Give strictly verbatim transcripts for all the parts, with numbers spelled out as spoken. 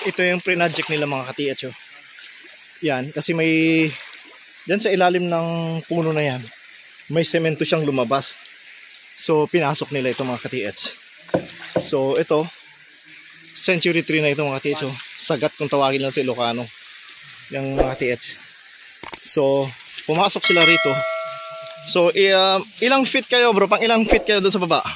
ito yung pre-project nila mga ka-T H. Oh. Yan, kasi may diyan sa ilalim ng puno na yan, may semento siyang lumabas. So pinasok nila ito mga ka-T H. So ito, century tree na ito mga ka-T H. Oh. Sagat kung tawagin lang sa Ilocano. Yung mga T H. So pumasok sila rito. So uh, ilang feet kayo bro? Pang ilang feet kayo doon sa baba?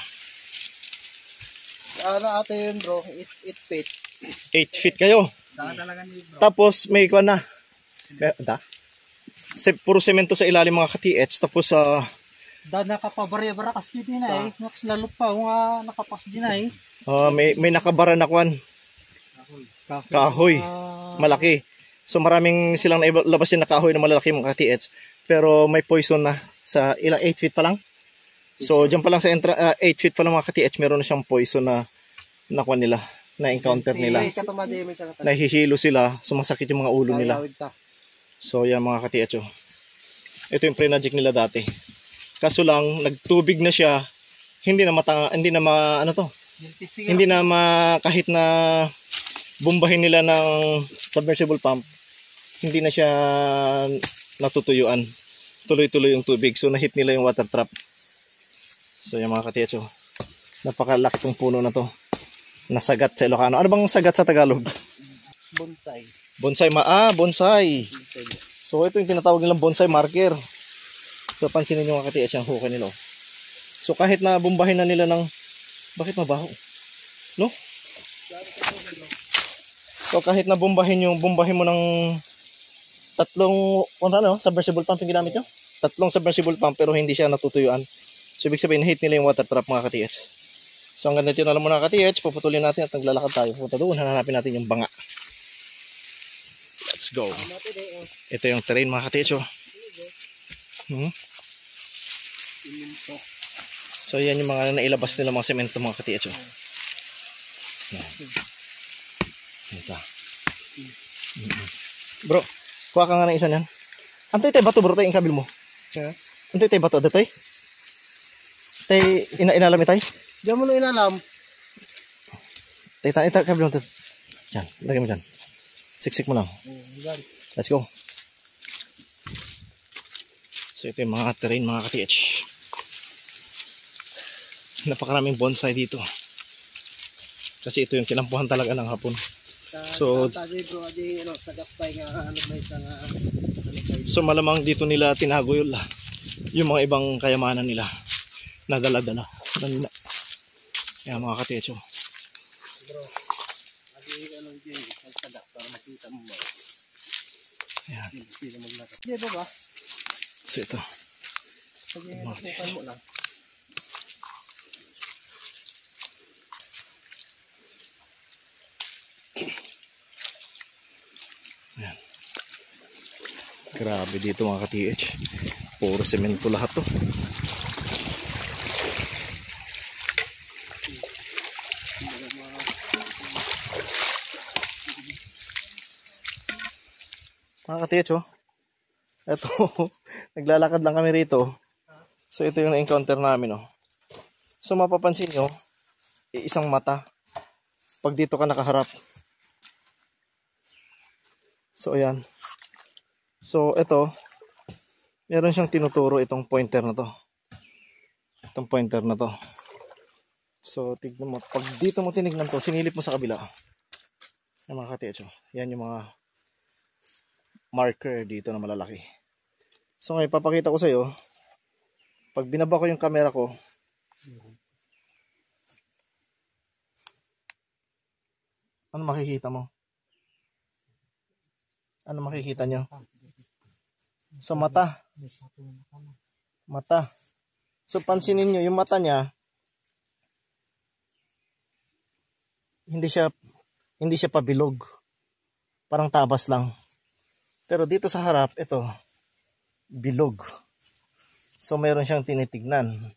Ano ate yun bro? eight feet. eight feet kayo. Tapos may kuha na. Da? Puro semento sa ilalim mga ka-T H. Tapos sa uh, da nakapabara-bara kasi din ay naks lalop pa nga nakapas din ay. Uh, may may nakabara na kuan. Kahoy. Kahoy. Malaki. So maraming silang nailabas yung nakahoy na malalaki mga ka-T H. Pero may poison na sa ilang eight feet pa lang. So diyan pa lang sa entra uh, eight feet pa lang mga ka-T H meron na siyang poison na nakuha nila, na encounter nila. Nahihilo sila, sumasakit yung mga ulo nila. So yan mga ka-T H. Oh. Ito yung pre-project nila dati. Kaso lang nagtubig na siya, hindi na mata hindi na ma ano to. Hindi na ma kahit na bombahin nila ng submersible pump, hindi na siya natutuyuan. Tuloy-tuloy yung tubig. So na-hit nila yung water trap. So yung mga ka-T H. Oh. Napakalaki tong puno na to. Nasagat sa Ilocano. Ano bang sagat sa Tagalog? Bonsai. Bonsai ma ah, bonsai. So ito yung tinatawag nilang bonsai marker. So pansinin niyo mga ka-T H yung hukay nila. So kahit na bombahin na nila ng bakit mabaho? No? So kahit na bombahin yung bombahin mo ng tatlong ano, submersible pump yung ginamit nyo? Tatlong submersible pump pero hindi siya natutuyuan. So ibig sabihin hit nila yung water trap mga ka-T H. So hanggang dito na lang muna ka-T H, puputulin natin at naglalakad tayo. Pupunta doon, hanapin natin yung banga. Let's go. Ito yung terrain mga ka-T H. Oh. Hmm? So yan yung mga nailabas nila mga semento mga ka-T H. Oh. Yan. Ito. Bro, kuha ka nga ng isa niyan. Antoy tayo bato bro, tayo yung kabil mo. Antoy tayo bato, datoy. Tayo ina inalam tayo. Diyan mo na inalam. Tayo tayo tayo kabil mo tayo. Diyan, lagay mo dyan. Siksik mo lang. Let's go. So ito yung mga terrain mga ka-T H. Napakaraming bonsai dito. Kasi ito yung kinampuhan talaga ng hapon. So, so malamang dito nila tinago yun la, yung mga ibang kayamanan nila na dala-dala. Yan mga ka-T H. Yan. So ito. Ayan. Grabe dito mga ka-T H. Puro semento lahat to. Mga ka-T H. Oh. Ito. Naglalakad lang kami rito. So ito yung na-encounter namin. Oh. So mapapansin nyo, isang mata. Pag dito ka nakaharap. So ayan. So ito, meron siyang tinuturo itong pointer na to. Itong pointer na to. So tignan mo, pag dito mo tinignan to, sinilip mo sa kabila. Yan mga ka-T H. Yan yung mga marker dito na malalaki. So ngayon papakita ko sa iyo. Pag binaba ko yung camera ko, ano makikita mo? Ano makikita nyo? Sa mata. Mata. So pansinin nyo, yung mata niya, hindi siya, hindi siya pabilog. Parang tabas lang. Pero dito sa harap, ito, bilog. So meron siyang tinitignan.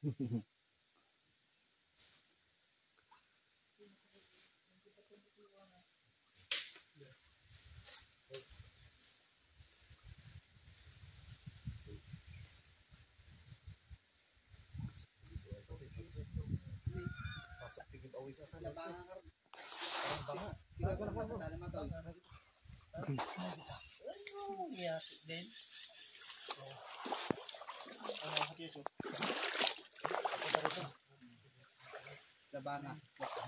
Labanga.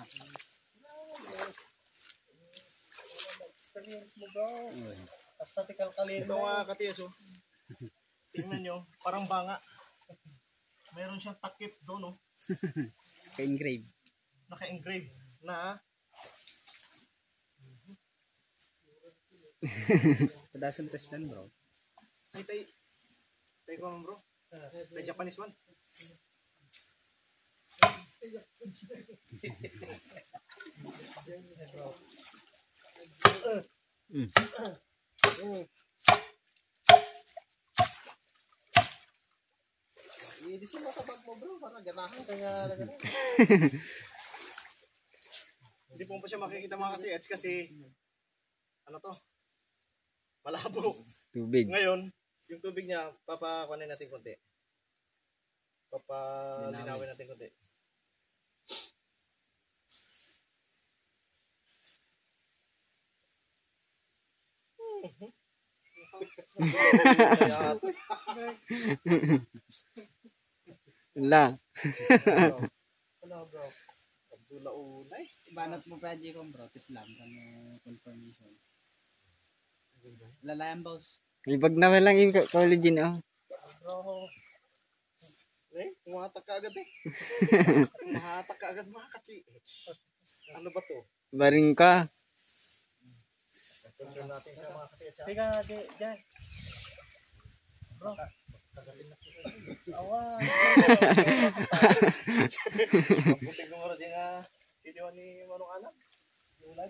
Experience mo bro. Aesthetical kalino. Ito mga katiyos, oh. Tingnan nyo, parang banga. Mayroon siyang takip doon, oh. Ka-engrave. Naka-engrave na. Padasan testan bro. Ay, tay. Tay ko, bro. Tay Japanese one. Mm. Idisin mo sa bag mo bro, para ganahan ka nga na gano'n. Hindi po pa siya makikita mga ka-T H kasi ano to? Malabo. Tubig. Ngayon, yung tubig niya, papakunin natin konti. Papalinawin natin konti. La. Ano bro? Abdullah unay. Ibanat mo pa di kong bro, tis lang kano confirmation. Lalayan boss. Ibag na lang yung college no. Bro. Eh, umatak ka agad eh. Umatak ka agad mga ka-T H. Ano ba to? Baring ka. Kontrol natin sa mga ka-T H. Teka, di, dyan. Bro. Awan. Ang puting ng oras din na titiwan ni Manong Anak. Yung lag.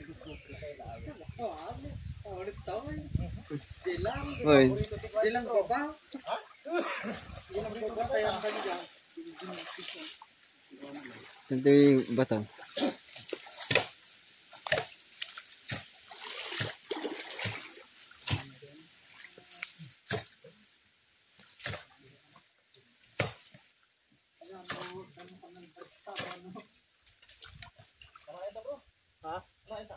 Ulit tao eh. Di lang. Oy. Di lang ko ba? Ha? Di lang ko ba tayo ang kanila? Tanto yung bato. Ano ito bro? Ha? Ano ito?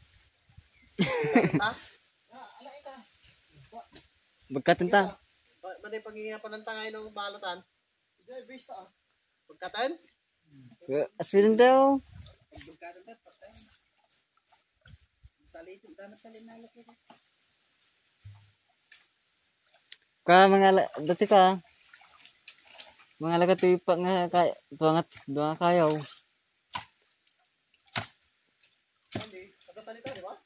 Ha? Ano ito? Magkatanta. Ba't yung pagiging panantangay ng balatan? Hindi, basta ah. Pagkatan? Aswin daw. Pagkatanda, patay. Tali, tanat tali na laki. Ka mga dati ka. Mga lagat ipak nga kay tuangat doa kayaw. Hindi. Pagkatalita, di ba?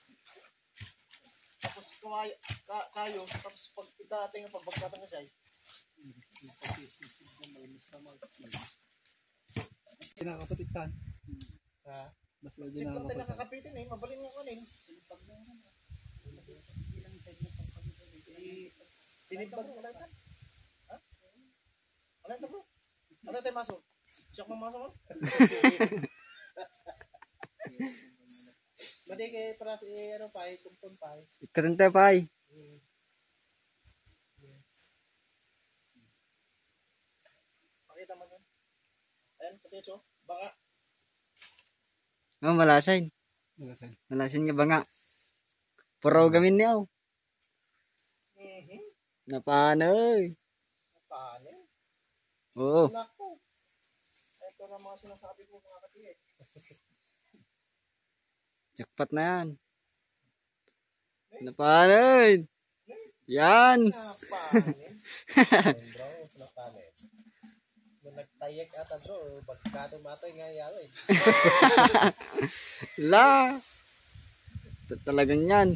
Tapos kumay, ka, kayo, tapos pag itating ang pagbagkatan ka siya. Kinakapatitan. Ha? Mas lagi Sip na lang tayo nakakapitin eh. Mabaling mo kanin. Tinibag mo lang. Ha? Ano ito bro? Ano tayo maso? Siyak mo maso mo? Madi kay para si ano pa, tumpon pa. Katanta pay. Pakita mo doon. Ayan, katitso. Baka. Oh, malasin. Malasin. Malasin nga banga. Puro gamin niyo. Mhm. Napano? Paano? Oo. Nako. Ito na mga sinasabi ko mga kapatid. Jackpot na yan. Napano? Yan. Napanin. Bro, napanin. Nung nagtayak ata bro, bagkado matoy nga yan eh. La. Ito talagang yan.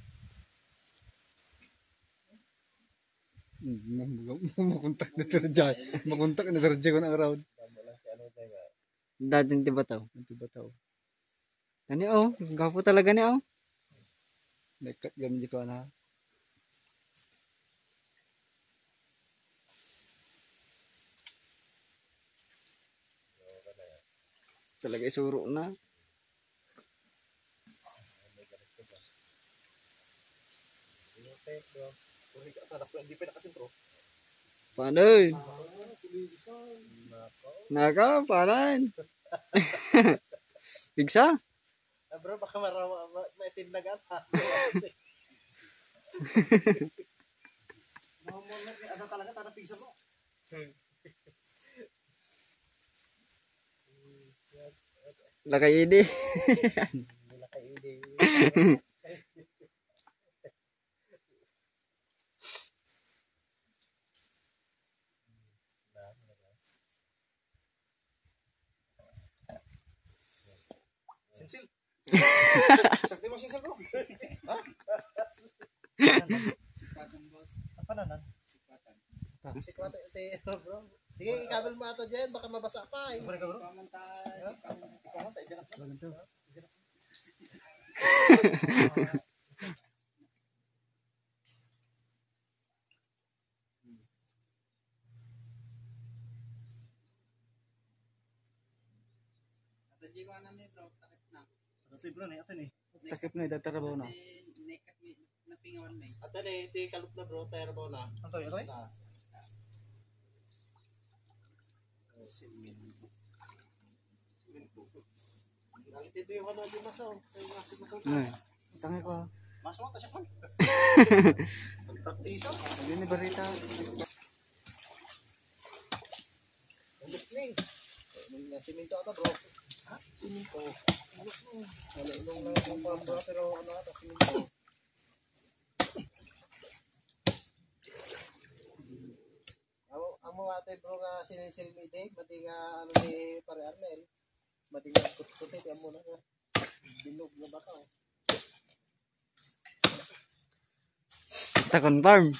Makontak na tarja. Makontak na tarja ko na around. Dating tibataw. Tibataw. Ano oh, gapo talaga niya oh. Dekat gamit ko na. Talaga isuro na. Paano? Naka, paano? Pigsa? Ah, bro, baka marawa, maitindagan ha. Ano talaga, tanang pigsa mo? Lakay ini. Lakay ini. Sinsil. Sakti mo sinsil bro. Ha? Sikatan boss. Apa nanan? Sikatan. Sikatan ite bro. Sige, ikabel mo ato dyan, baka mabasa pa eh. Bro, bro. Kamantay, kamantay dyan. Ganito. Ato ko anan ni bro, takip na. Ato bro, na ato ni. Takip na itatarabaw na. Nekat mi napingawan may. Ato ni, ti kalup na bro, tayarabaw na. Ato, ato eh? Simento. Simento. Galit ito yung ano di maso. Ay, tangi ko. Maso ta siya kon. Pagtaktiso. Hindi ni barita. Ulit ni. May simento ata bro. Ha? Simento. Ulit ni. Wala ilong lang yung bro pero ano ata simento. Amo amo ate bro nga sinisilmide, mati nga ano ni pare Arnel. Mati nga kut-kut ti amo na nga. Binog na baka. Ta confirm.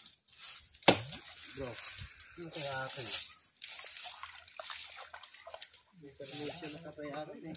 Bro. Yung kaya ate. May permission na kapayaran eh.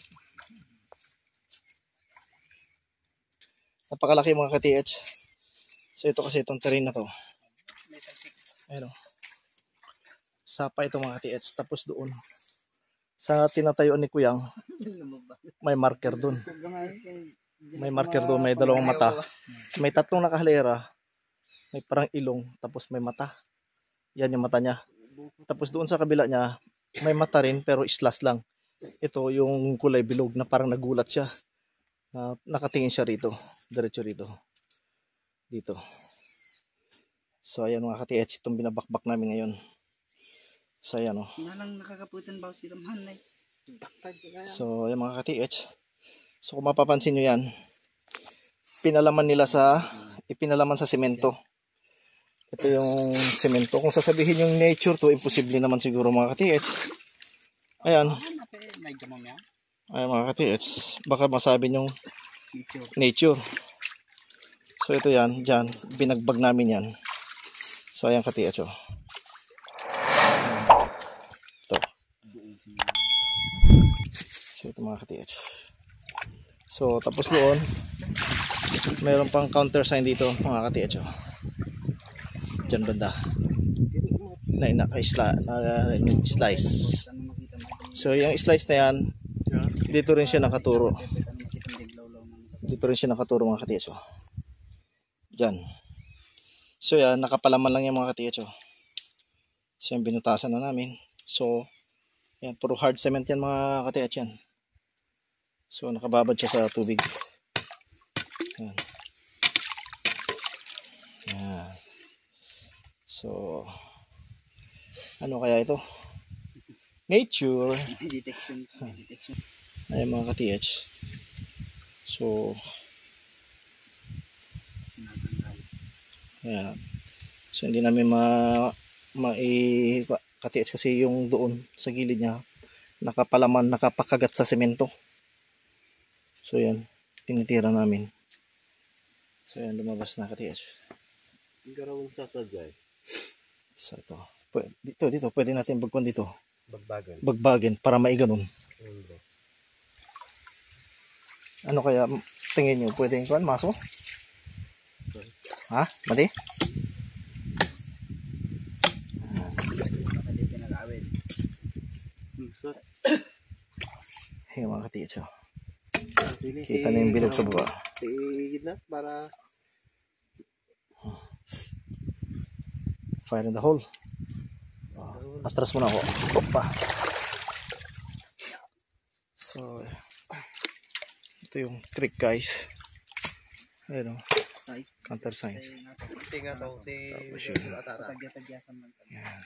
Napakalaki mga ka-T H. So ito kasi itong terrain na to. Ayun o. Sapa ito mga T H. Tapos doon sa tinatayuan ni Kuyang may marker doon. May marker doon. May dalawang mata. May tatlong nakahalera. May parang ilong. Tapos may mata. Yan yung mata niya. Tapos doon sa kabila niya may mata rin pero islas lang. Ito yung kulay bilog na parang nagulat siya. Na nakatingin siya rito. Diretso rito. Dito. So ayan mga T H. Itong binabakbak namin ngayon. So ayan o. Nalang nakakaputan ba si Ramhan ay. So ayan mga T H. So kung mapapansin nyo yan, pinalaman nila sa, ipinalaman sa semento. Ito yung semento. Kung sasabihin yung nature to, imposible naman siguro mga T H. Ayan. Ayan mga T H. Baka masabi yung nature. So ito yan, dyan, binagbag namin yan. So ayan T H o. Ito. So ito mga T H. So tapos doon, mayroon pang counter sign dito mga T H o. Dyan banda. Na ina-slice. Na, slice. So yung slice na yan, dito rin siya nakaturo. Dito rin siya nakaturo mga T H o. Dyan. So yan, nakapalaman lang yung mga T H o. So yan, binutasan na namin. So, yan, puro hard cement yan mga T H yan. So nakababad siya sa tubig. Yan. Yan. So, ano kaya ito? Nature. Detection. Detection. Ayan mga T H. So, ayan. So, hindi namin ma mai K T H kasi yung doon sa gilid niya nakapalaman, nakapakagat sa semento. So, yan. Tinitira namin. So, yan. Lumabas na K T H. Ang garawang sasadyay. So, ito. Dito, dito. Pwede natin bagpan dito. Bagbagan. Bagbagan para maiganon. Ayun bro. Ano kaya tingin nyo? Pwede yung maso? Ha? Mati? Ayan mga ka-T H. Oh. Kita na yung bilog sa baba. Tigid na para Fire in the hole. Oh, atras muna ako. Opa. So, ito yung trick guys. Ayan o. Counter signs. tinga to. Tapos yun. Ayan.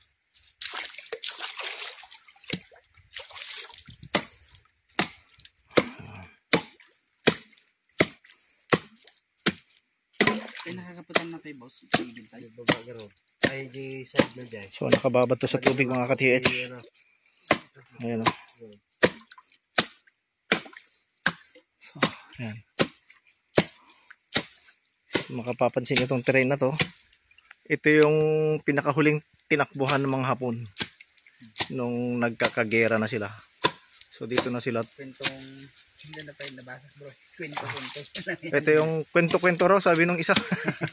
Ay, nakakaputan na tayo, boss. Tigil tayo. Baba garo. Ay di side na dyan. So, nakababad to sa tubig mga ka-T H. Ayan o. So, ayan. So, makapapansin nyo itong terrain na to. Ito yung pinakahuling tinakbuhan ng mga Hapon nung nagkakagera na sila. So, dito na sila. Kwentong, hindi na tayo nabasa, bro. Kwento-kwento. Ito yung kwento-kwento raw, sabi nung isa.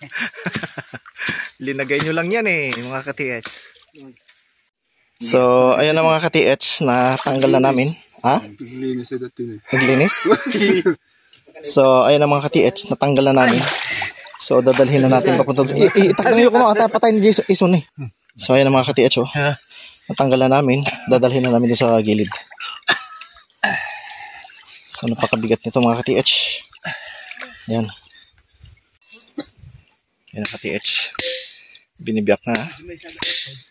Linagay nyo lang yan eh, mga ka-T H. So, ayan na mga ka-T H, na tanggal na namin. Ha? Naglinis na dati na. Naglinis? So, ayan na mga ka-T H, natanggal na namin. So, dadalhin na natin papunta doon. Itak na yung kumaka, patay ni Jason Ison eh. So, ayan na mga ka-T H, oh. Natanggal na namin, dadalhin na namin doon sa gilid. So, napakabigat nito mga ka-T H. Ayan. Ayan na ka-T H. Binibiyak na.